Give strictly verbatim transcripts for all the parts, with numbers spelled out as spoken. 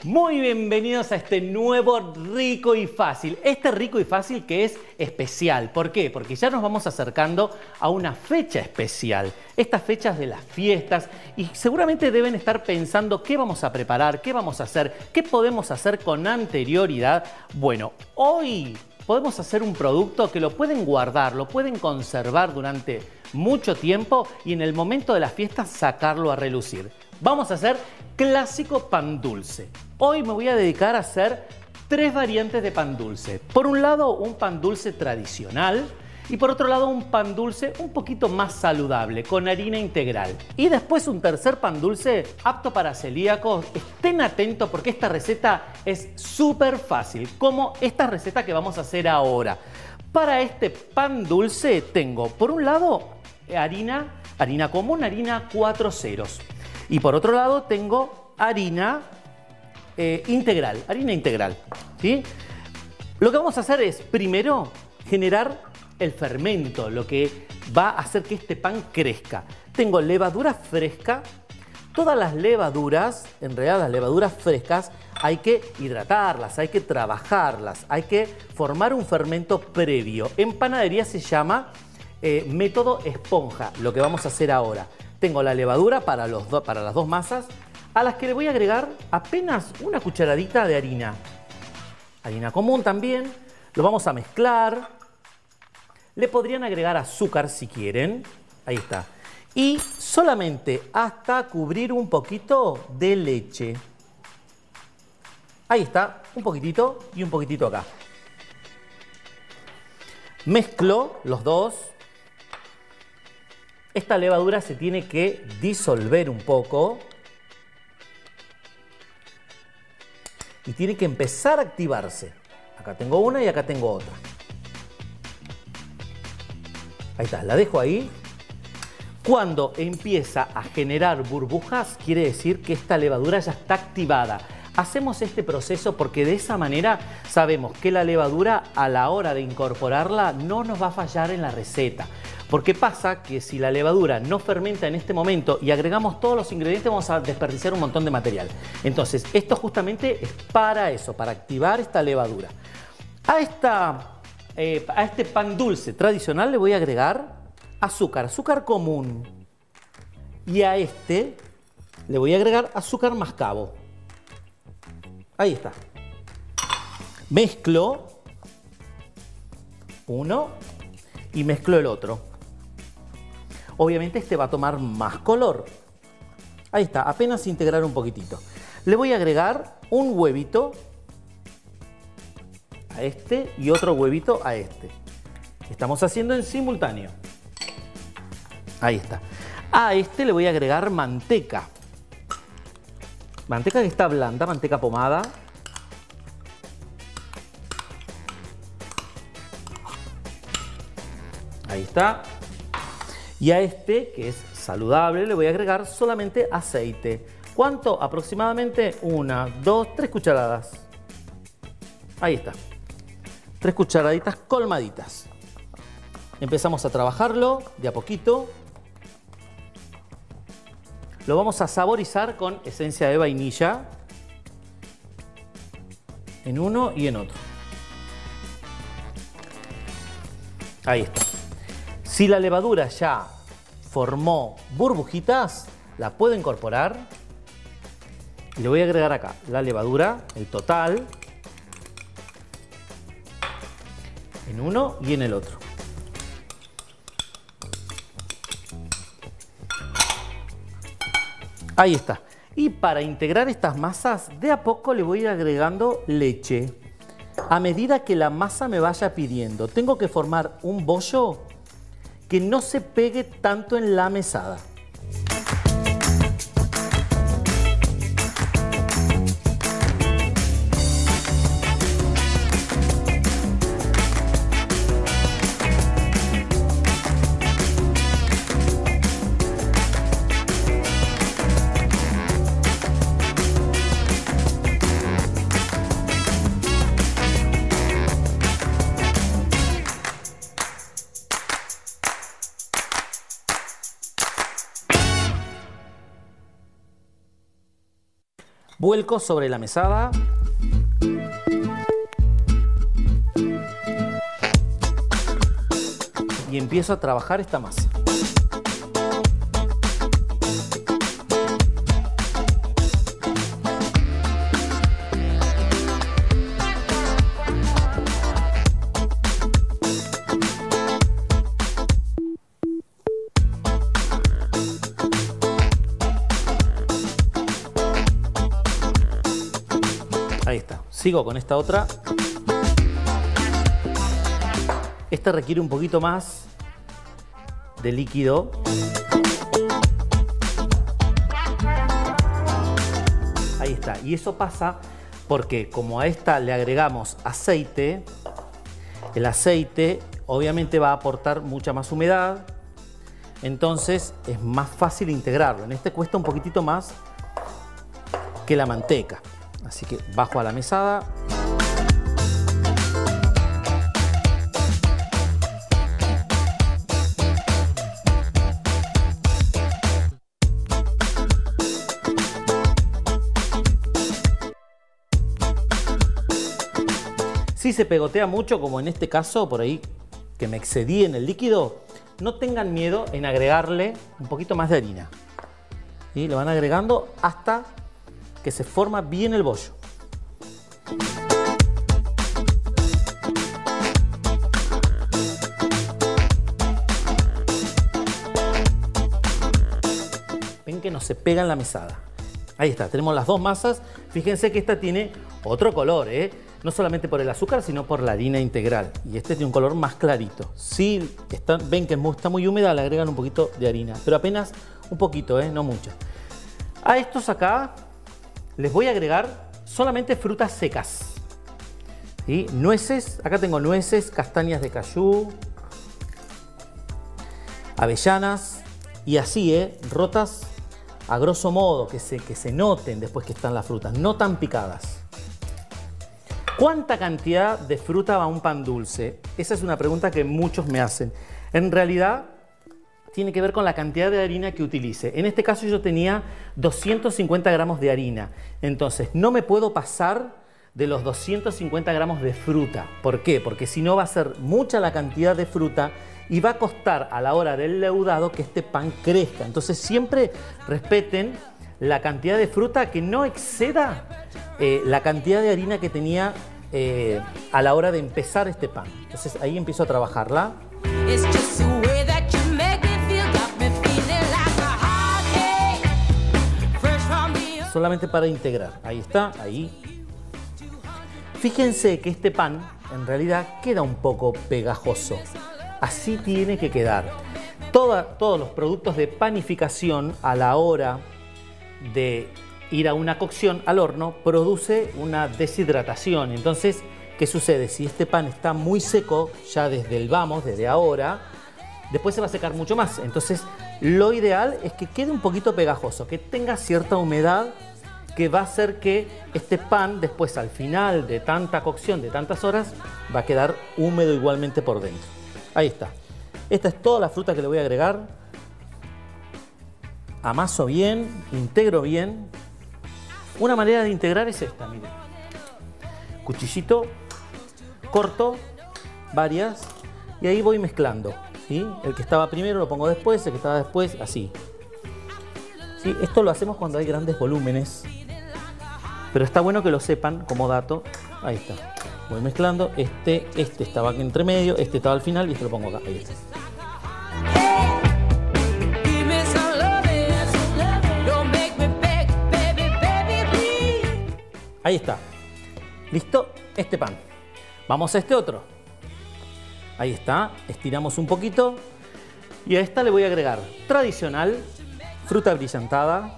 Muy bienvenidos a este nuevo Rico y Fácil. Este Rico y Fácil que es especial. ¿Por qué? Porque ya nos vamos acercando a una fecha especial. Estas fechas de las fiestas. Y seguramente deben estar pensando qué vamos a preparar, qué vamos a hacer, qué podemos hacer con anterioridad. Bueno, hoy podemos hacer un producto que lo pueden guardar, lo pueden conservar durante mucho tiempo y en el momento de las fiestas sacarlo a relucir. Vamos a hacer clásico pan dulce. Hoy me voy a dedicar a hacer tres variantes de pan dulce. Por un lado, un pan dulce tradicional y por otro lado, un pan dulce un poquito más saludable, con harina integral. Y después un tercer pan dulce apto para celíacos. Estén atentos porque esta receta es súper fácil, como esta receta que vamos a hacer ahora. Para este pan dulce tengo, por un lado, harina, harina común, harina cuatro ceros. Y por otro lado tengo harina eh, integral, harina integral, ¿sí? Lo que vamos a hacer es primero generar el fermento, lo que va a hacer que este pan crezca. Tengo levadura fresca. Todas las levaduras, en realidad las levaduras frescas, hay que hidratarlas, hay que trabajarlas, hay que formar un fermento previo. En panadería se llama eh, método esponja, lo que vamos a hacer ahora. Tengo la levadura para, los do, para las dos masas, a las que le voy a agregar apenas una cucharadita de harina. Harina común también. Lo vamos a mezclar. Le podrían agregar azúcar si quieren. Ahí está. Y solamente hasta cubrir un poquito de leche. Ahí está. Un poquitito y un poquitito acá. Mezclo los dos. Esta levadura se tiene que disolver un poco y tiene que empezar a activarse. Acá tengo una y acá tengo otra. Ahí está, la dejo ahí. Cuando empieza a generar burbujas, quiere decir que esta levadura ya está activada. Hacemos este proceso porque de esa manera sabemos que la levadura a la hora de incorporarla no nos va a fallar en la receta. Porque pasa que si la levadura no fermenta en este momento y agregamos todos los ingredientes, vamos a desperdiciar un montón de material. Entonces, esto justamente es para eso, para activar esta levadura. A, esta, eh, a este pan dulce tradicional le voy a agregar azúcar, azúcar común. Y a este le voy a agregar azúcar mascabo. Ahí está. Mezclo uno y mezclo el otro. Obviamente este va a tomar más color. Ahí está, apenas integrar un poquitito. Le voy a agregar un huevito a este y otro huevito a este. Estamos haciendo en simultáneo. Ahí está. A este le voy a agregar manteca. Manteca que está blanda, manteca pomada. Ahí está. Y a este, que es saludable, le voy a agregar solamente aceite. ¿Cuánto? Aproximadamente una, dos, tres cucharadas. Ahí está. Tres cucharaditas colmaditas. Empezamos a trabajarlo de a poquito. Lo vamos a saborizar con esencia de vainilla. En uno y en otro. Ahí está. Si la levadura ya formó burbujitas, la puedo incorporar. Y le voy a agregar acá la levadura, el total. En uno y en el otro. Ahí está. Y para integrar estas masas, de a poco le voy a ir agregando leche. A medida que la masa me vaya pidiendo, tengo que formar un bollo que no se pegue tanto en la mesada. Vuelco sobre la mesada. Y empiezo a trabajar esta masa. Ahí está. Sigo con esta otra. Esta requiere un poquito más de líquido. Ahí está. Y eso pasa porque como a esta le agregamos aceite, el aceite obviamente va a aportar mucha más humedad. Entonces es más fácil integrarlo. En este cuesta un poquitito más que la manteca. Así que bajo a la mesada. Si se pegotea mucho, como en este caso, por ahí que me excedí en el líquido, no tengan miedo en agregarle un poquito más de harina. Y le van agregando hasta que se forma bien el bollo. Ven que no se pega en la mesada. Ahí está, tenemos las dos masas. Fíjense que esta tiene otro color, ¿eh? No solamente por el azúcar, sino por la harina integral. Y este tiene un color más clarito. Si están, ven que está muy húmeda, le agregan un poquito de harina. Pero apenas un poquito, ¿eh? No mucha. A estos acá les voy a agregar solamente frutas secas. ¿Sí? Nueces, acá tengo nueces, castañas de cayú, avellanas y así, ¿eh? Rotas a grosso modo, que se, que se noten después que están las frutas, no tan picadas. ¿Cuánta cantidad de fruta va a un pan dulce? Esa es una pregunta que muchos me hacen. En realidad tiene que ver con la cantidad de harina que utilice. En este caso yo tenía doscientos cincuenta gramos de harina. Entonces no me puedo pasar de los doscientos cincuenta gramos de fruta. ¿Por qué? Porque si no va a ser mucha la cantidad de fruta y va a costar a la hora del leudado que este pan crezca. Entonces siempre respeten la cantidad de fruta, que no exceda eh, la cantidad de harina que tenía eh, a la hora de empezar este pan. Entonces ahí empiezo a trabajarla. Solamente para integrar. Ahí está, ahí. Fíjense que este pan en realidad queda un poco pegajoso. Así tiene que quedar. Toda, todos los productos de panificación a la hora de ir a una cocción al horno produce una deshidratación. Entonces, ¿qué sucede? Si este pan está muy seco ya desde el vamos, desde ahora, después se va a secar mucho más. Entonces, lo ideal es que quede un poquito pegajoso, que tenga cierta humedad, que va a hacer que este pan después, al final de tanta cocción, de tantas horas, va a quedar húmedo igualmente por dentro. Ahí está. Esta es toda la fruta que le voy a agregar. Amaso bien, integro bien. Una manera de integrar es esta, miren. Cuchillito, corto, varias, y ahí voy mezclando. ¿Sí? El que estaba primero lo pongo después, el que estaba después, así. ¿Sí? Esto lo hacemos cuando hay grandes volúmenes, pero está bueno que lo sepan como dato. Ahí está. Voy mezclando. Este, este estaba aquí entre medio, este estaba al final y este lo pongo acá. Ahí está. Ahí está. Listo este pan. Vamos a este otro. Ahí está. Estiramos un poquito. Y a esta le voy a agregar tradicional, fruta brillantada.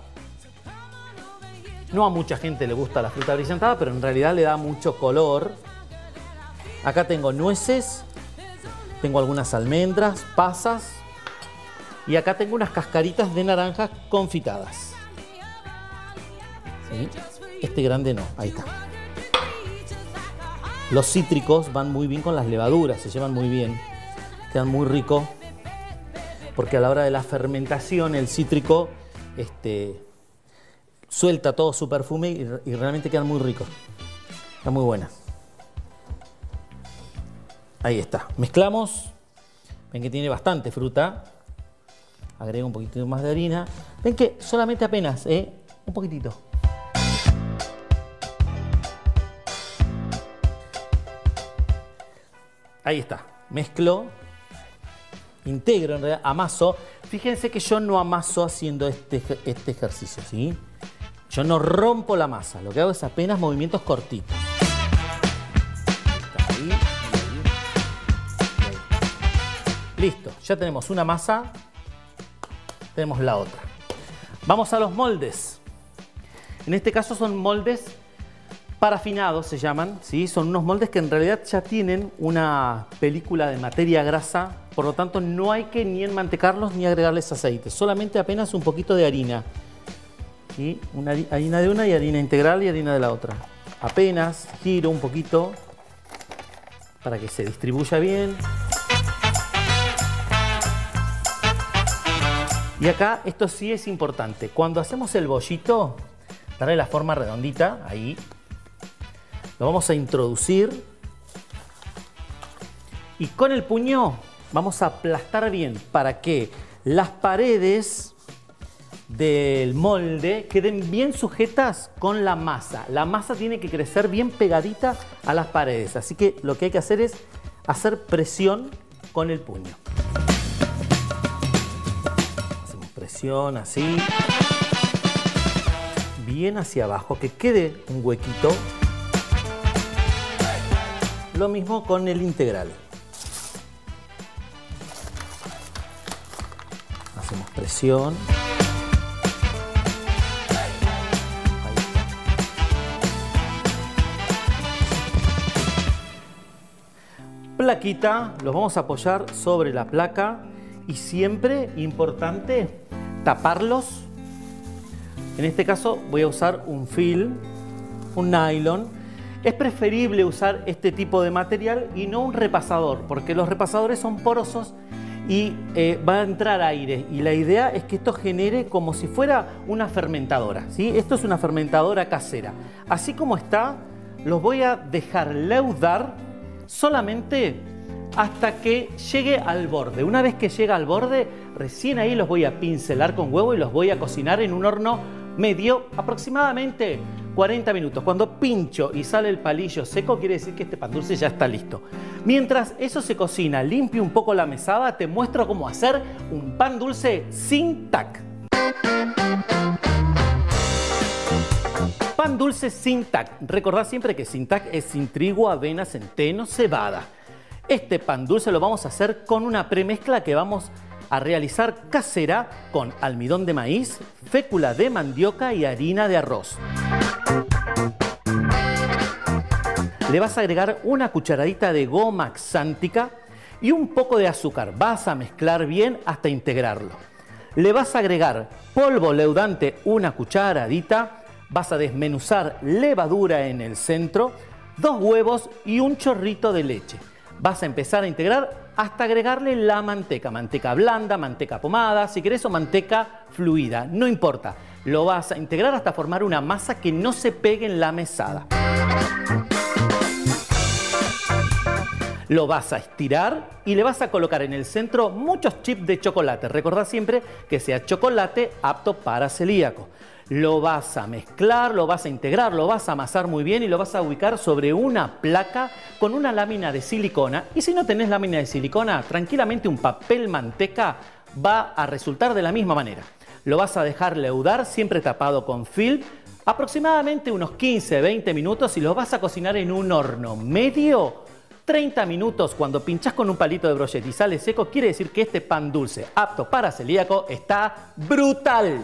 No a mucha gente le gusta la fruta brillantada, pero en realidad le da mucho color. Acá tengo nueces, tengo algunas almendras, pasas y acá tengo unas cascaritas de naranjas confitadas. ¿Sí? Este grande no, ahí está. Los cítricos van muy bien con las levaduras, se llevan muy bien, quedan muy ricos, porque a la hora de la fermentación el cítrico este, suelta todo su perfume y, y realmente quedan muy ricos. Está muy buena. Ahí está. Mezclamos. Ven que tiene bastante fruta. Agrego un poquitito más de harina. Ven que solamente apenas, ¿eh? Un poquitito. Ahí está. Mezclo. Integro, en realidad, amaso. Fíjense que yo no amaso haciendo este, este ejercicio, ¿sí? Yo no rompo la masa. Lo que hago es apenas movimientos cortitos. Ahí, ahí, ahí. Listo. Ya tenemos una masa. Tenemos la otra. Vamos a los moldes. En este caso son moldes parafinados, se llaman, ¿sí? Son unos moldes que en realidad ya tienen una película de materia grasa, por lo tanto no hay que ni enmantecarlos ni agregarles aceite, solamente apenas un poquito de harina. ¿Sí? Una harina de una y harina integral y harina de la otra. Apenas giro un poquito para que se distribuya bien. Y acá esto sí es importante. Cuando hacemos el bollito, darle la forma redondita, ahí. Lo vamos a introducir. Y con el puño vamos a aplastar bien para que las paredes del molde queden bien sujetas con la masa. La masa tiene que crecer bien pegadita a las paredes. Así que lo que hay que hacer es hacer presión con el puño. Presión así, bien hacia abajo, que quede un huequito. Lo mismo con el integral. Hacemos presión. Ahí está. Plaquita, los vamos a apoyar sobre la placa y siempre importante taparlos. En este caso voy a usar un film, un nylon. Es preferible usar este tipo de material y no un repasador, porque los repasadores son porosos y eh, va a entrar aire. Y la idea es que esto genere como si fuera una fermentadora, ¿sí? Esto es una fermentadora casera. Así como está, los voy a dejar leudar solamente hasta que llegue al borde. Una vez que llega al borde, recién ahí los voy a pincelar con huevo y los voy a cocinar en un horno medio, aproximadamente cuarenta minutos. Cuando pincho y sale el palillo seco, quiere decir que este pan dulce ya está listo. Mientras eso se cocina, limpio un poco la mesada, te muestro cómo hacer un pan dulce sin tac. Pan dulce sin tac. Recordad siempre que sin tac es sin trigo, avena, centeno, cebada. Este pan dulce lo vamos a hacer con una premezcla que vamos a realizar casera con almidón de maíz, fécula de mandioca y harina de arroz. Le vas a agregar una cucharadita de goma xántica y un poco de azúcar. Vas a mezclar bien hasta integrarlo. Le vas a agregar polvo leudante, una cucharadita. Vas a desmenuzar levadura en el centro, dos huevos y un chorrito de leche. Vas a empezar a integrar hasta agregarle la manteca. Manteca blanda, manteca pomada, si querés, o manteca fluida. No importa. Lo vas a integrar hasta formar una masa que no se pegue en la mesada. Lo vas a estirar y le vas a colocar en el centro muchos chips de chocolate. Recordá siempre que sea chocolate apto para celíaco. Lo vas a mezclar, lo vas a integrar, lo vas a amasar muy bien y lo vas a ubicar sobre una placa con una lámina de silicona. Y si no tenés lámina de silicona, tranquilamente un papel manteca va a resultar de la misma manera. Lo vas a dejar leudar, siempre tapado con film, aproximadamente unos quince a veinte minutos y lo vas a cocinar en un horno medio. treinta minutos. Cuando pinchás con un palito de brochette y sale seco, quiere decir que este pan dulce apto para celíaco está brutal.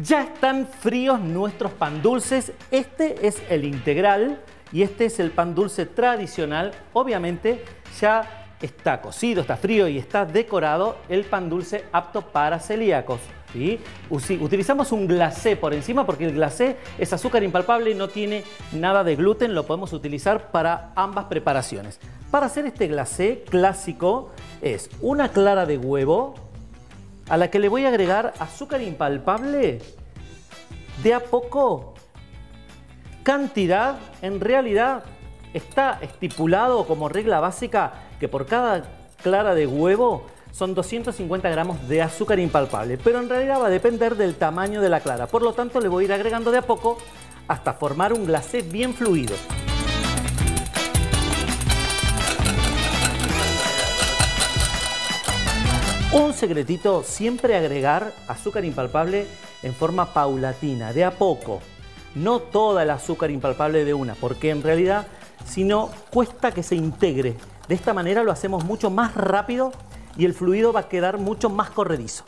Ya están fríos nuestros pan dulces. Este es el integral y este es el pan dulce tradicional. Obviamente ya está cocido, está frío y está decorado el pan dulce apto para celíacos, ¿sí? Utilizamos un glacé por encima porque el glacé es azúcar impalpable y no tiene nada de gluten. Lo podemos utilizar para ambas preparaciones. Para hacer este glacé clásico es una clara de huevo a la que le voy a agregar azúcar impalpable de a poco. Cantidad, en realidad está estipulado como regla básica que por cada clara de huevo son doscientos cincuenta gramos de azúcar impalpable, pero en realidad va a depender del tamaño de la clara. Por lo tanto, le voy a ir agregando de a poco hasta formar un glacé bien fluido. Un secretito, siempre agregar azúcar impalpable en forma paulatina, de a poco. No toda el azúcar impalpable de una, porque en realidad si no cuesta que se integre. De esta manera lo hacemos mucho más rápido y el fluido va a quedar mucho más corredizo.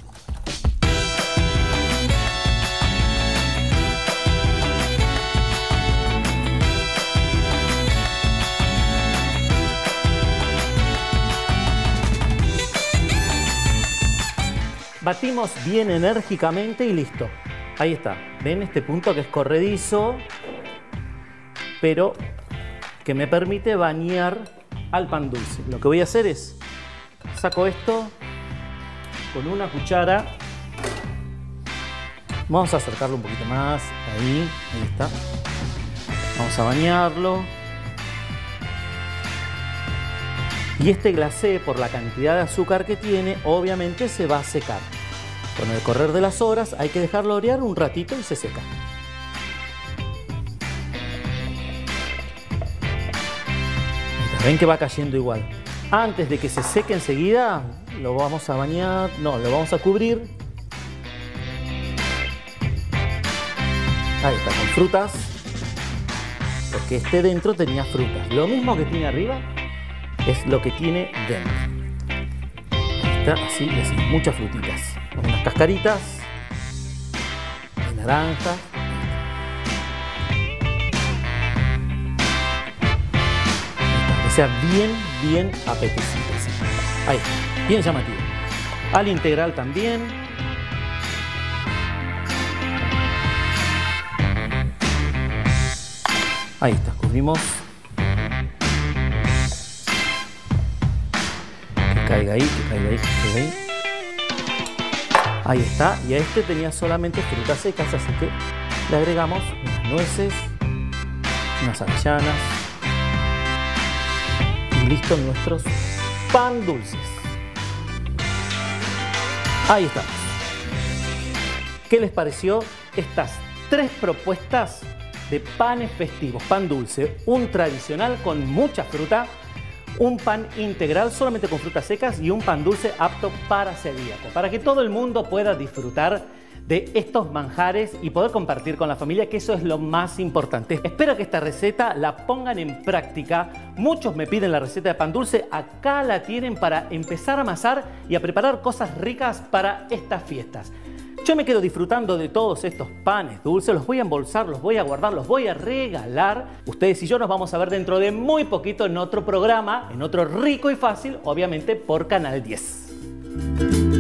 Batimos bien enérgicamente y listo. Ahí está. ¿Ven este punto que es corredizo, pero que me permite bañar al pan dulce? Lo que voy a hacer es, saco esto con una cuchara. Vamos a acercarlo un poquito más. Ahí, ahí está. Vamos a bañarlo. Y este glacé, por la cantidad de azúcar que tiene, obviamente se va a secar. Con el correr de las horas hay que dejarlo orear un ratito y se seca. Ven que va cayendo igual. Antes de que se seque enseguida, lo vamos a bañar, no, lo vamos a cubrir. Ahí está, con frutas. Porque este dentro tenía frutas. Lo mismo que tiene arriba es lo que tiene dentro. Ahí está, así y así, muchas frutitas. Con unas cascaritas de naranja. Que sea bien, bien apetecible. Ahí está, bien llamativo. Al integral también. Ahí está, cubrimos. Que caiga ahí, que caiga ahí, que caiga ahí. Ahí está, y a este tenía solamente frutas secas, así que le agregamos unas nueces, unas avellanas y listos nuestros pan dulces. Ahí estamos. ¿Qué les pareció estas tres propuestas de panes festivos? Pan dulce, un tradicional con mucha fruta, un pan integral solamente con frutas secas y un pan dulce apto para celíaco, para que todo el mundo pueda disfrutar de estos manjares y poder compartir con la familia, que eso es lo más importante. Espero que esta receta la pongan en práctica. Muchos me piden la receta de pan dulce. Acá la tienen para empezar a amasar y a preparar cosas ricas para estas fiestas. Yo me quedo disfrutando de todos estos panes dulces, los voy a embolsar, los voy a guardar, los voy a regalar. Ustedes y yo nos vamos a ver dentro de muy poquito en otro programa, en otro Rico y Fácil, obviamente por Canal diez.